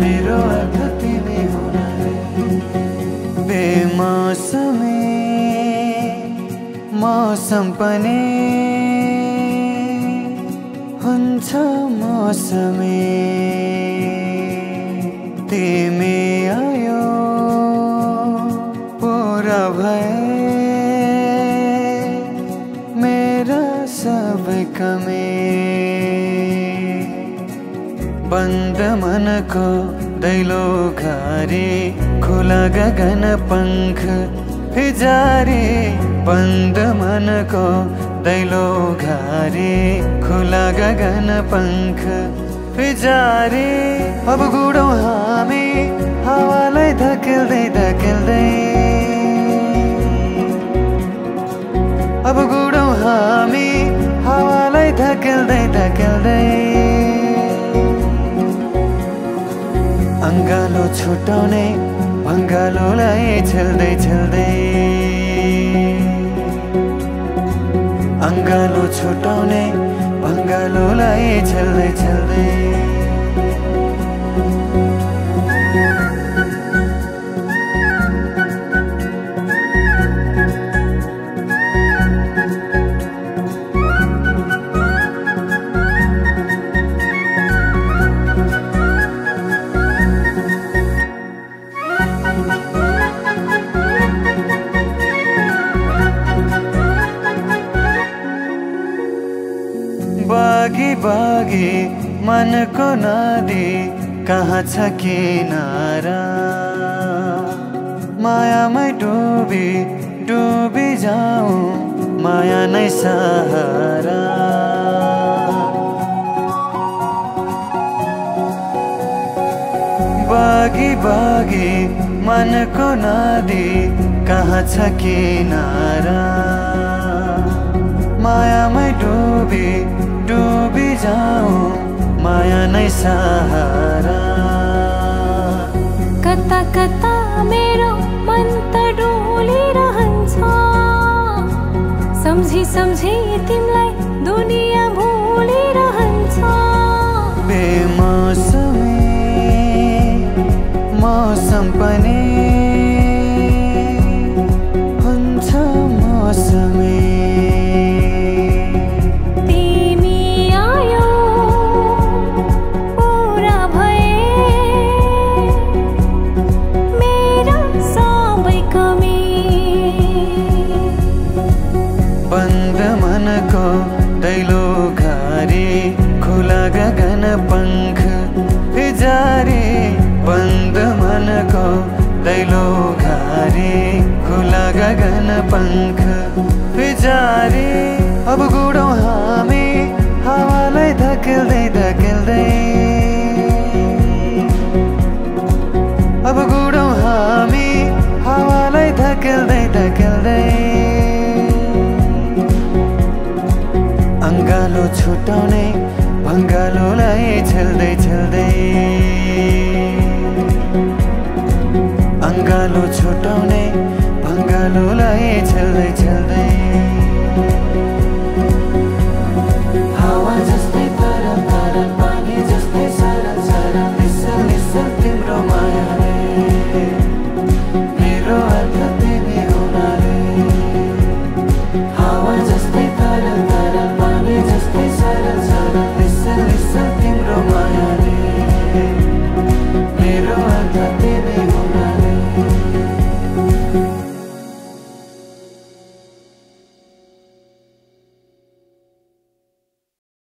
मेरो अर्थ तिमी हुन रे। बेमौसमी मौसम पनि हुन्छ मौसमी। तिमी आयो पूरा भए मेरा सबै कमी। बन्द मनको दैलो घारी खुला गगन पंख फिजारी। बन्द मनको दैलो घारी खुला गगन पंख फिजारी। अब गुडौँ हामी हावालाई धकेल्दै धकेल्दै। अब गुडौँ हामी हावालाई धकेल्दै धकेल्दै। अंगालो छुटाउने भङ्गालोलाई छेल्दै छेल्दै। अंगालो छुटाउने भङ्गालोलाई छेल्दै छेल्दै। बागी बागी मनको नदी कहाँ छ किनारा। मायामै डुबी डुबी जाऊँ माया नै सहारा। बागी बागी मनको नदी कहाँ छ किनारा। मायामै डुबी डुबी जाऊँ माया नै सहारा। कता कता मेरो मन त डोलिरहन्छ। सम्झी सम्झी तिमीलाई दुनिया भुलिरहन्छ। बेमौसमी मौसम पनि हुन्छ मौसमी। बन्द मनको दैलो घारी खुला गगन पंख फिजारी। बन्द मनको दैलो घारी खुला गगन पंख फिजारी। अब गुडौँ हामी हावालाई धकेल्दै धकेल्दै। अब गुडौँ हामी हावालाई धकेल्दै धकेल्दै। अंगालो छुटाउने